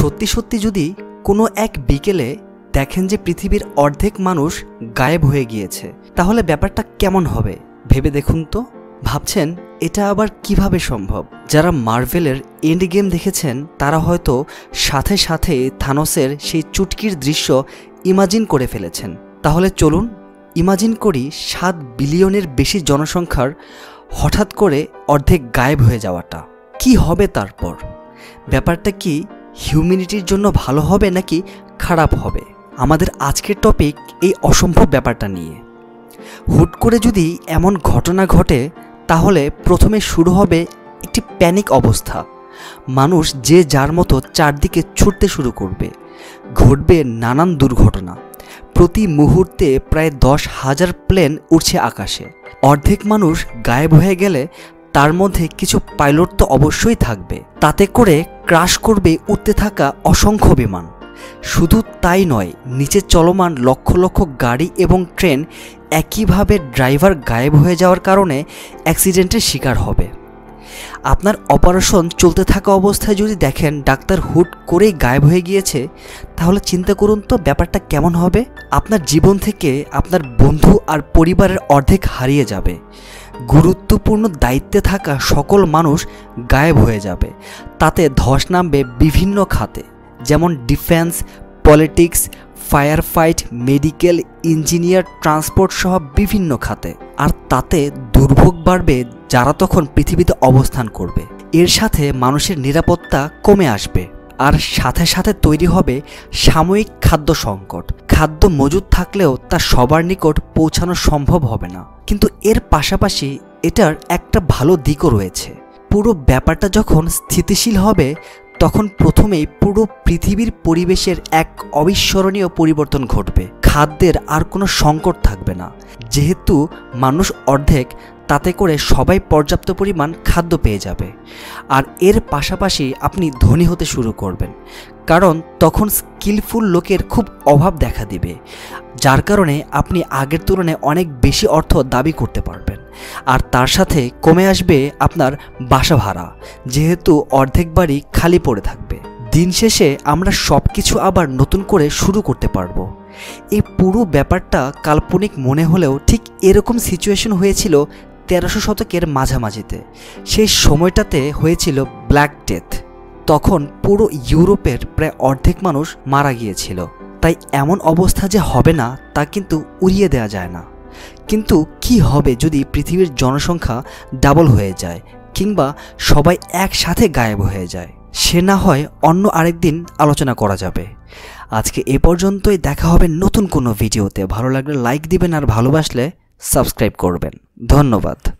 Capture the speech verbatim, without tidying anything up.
সত্যি সত্যি যদি কোনো এক বিকেলে দেখেন যে পৃথিবীর অর্ধেক মানুষ গায়েব হয়ে গিয়েছে, তাহলে ব্যাপারটা কেমন হবে ভেবে দেখুন তো। ভাবছেন এটা আবার কিভাবে সম্ভব? যারা মার্ভেলের এন্ড গেম দেখেছেন তারা হয়তো সাথে সাথে থানোসের সেই চুটকির দৃশ্য ইমাজিন করে ফেলেছেন। তাহলে চলুন ইমাজিন করি সাত বিলিয়নের বেশি জনসংখ্যার হঠাৎ করে অর্ধেক গায়েব হয়ে যাওয়াটা কি হবে তারপর। ব্যাপারটা কি হিউম্যানিটির জন্য ভালো হবে নাকি খারাপ হবে? আমাদের আজকের টপিক এই অসম্ভব ব্যাপারটা নিয়ে। হুট করে যদি এমন ঘটনা ঘটে তাহলে প্রথমে শুরু হবে একটি প্যানিক অবস্থা। মানুষ যে যার মতো চারদিকে ছুটতে শুরু করবে, ঘটবে নানান দুর্ঘটনা। প্রতি মুহূর্তে প্রায় দশ হাজার প্লেন উড়ছে আকাশে। অর্ধেক মানুষ গায়েব হয়ে গেলে তার মধ্যে কিছু পাইলট তো অবশ্যই থাকবে, তাতে করে ক্রাশ করবে উঠতে থাকা অসংখ্য বিমান। শুধু তাই নয়, নিচে চলমান লক্ষ লক্ষ গাড়ি এবং ট্রেন একইভাবে ড্রাইভার গায়েব হয়ে যাওয়ার কারণে অ্যাক্সিডেন্টের শিকার হবে। আপনার অপারেশন চলতে থাকা অবস্থায় যদি দেখেন ডাক্তার হুট করেই গায়েব হয়ে গিয়েছে, তাহলে চিন্তা করুন তো ব্যাপারটা কেমন হবে। আপনার জীবন থেকে আপনার বন্ধু আর পরিবারের অর্ধেক হারিয়ে যাবে। গুরুত্বপূর্ণ দায়িত্বে থাকা সকল মানুষ গায়েব হয়ে যাবে। তাতে ধস নামবে বিভিন্ন খাতে, যেমন defence, politics, fire fight, medical, engineer, transport সহ বিভিন্ন খাতে। আর তাতে দুর্ভোগ বাড়বে যারা তখন পৃথিবীতে অবস্থান করবে। এর সাথে মানুষের নিরাপত্তা কমে আসবে। আর সাথে সাথে তৈরি হবে সাময়িক খাদ্য সংকট। খাদ্য মজুদ থাকলেও তা সবার নিকট পৌঁছানো সম্ভব হবে না। কিন্তু এর পাশাপাশি এটার একটা ভালো দিকও রয়েছে। পুরো ব্যাপারটা যখন স্থিতিশীল হবে তখন প্রথমেই পুরো পৃথিবীর পরিবেশের এক অবিস্মরণীয় পরিবর্তন ঘটবে। খাদ্যের আর কোনো সংকট থাকবে না। যেহেতু মানুষ অর্ধেক, তাতে করে সবাই পর্যাপ্ত পরিমাণ খাদ্য পেয়ে যাবে। আর এর পাশাপাশি আপনি ধনী হতে শুরু করবেন, কারণ তখন স্কিলফুল লোকের খুব অভাব দেখা দিবে, যার কারণে আপনি আগের তুলনায় অনেক বেশি অর্থ দাবি করতে পারবেন। আর তার সাথে কমে আসবে আপনার বাসা ভাড়া, যেহেতু অর্ধেক বাড়ি খালি পড়ে থাকবে। দিন শেষে আমরা সব কিছু আবার নতুন করে শুরু করতে পারবো। এই পুরো ব্যাপারটা কাল্পনিক মনে হলেও ঠিক এরকম সিচুয়েশন হয়েছিল তেরোশো শতকের মাঝামাঝিতে। সেই সময়টাতে হয়েছিল ব্ল্যাক ডেথ। তখন পুরো ইউরোপের প্রায় অর্ধেক মানুষ মারা গিয়েছিল। তাই এমন অবস্থা যে হবে না তা কিন্তু উড়িয়ে দেওয়া যায় না। কিন্তু কি হবে যদি পৃথিবীর জনসংখ্যা ডাবল হয়ে যায় কিংবা সবাই একসাথে গায়েব হয়ে যায়? সে না হয় অন্য আরেকদিন আলোচনা করা যাবে। আজকে এ পর্যন্তই। দেখা হবে নতুন কোনো ভিডিওতে। ভালো লাগলে লাইক দিবেন আর ভালোবাসলে সাবস্ক্রাইব করবেন। ধন্যবাদ।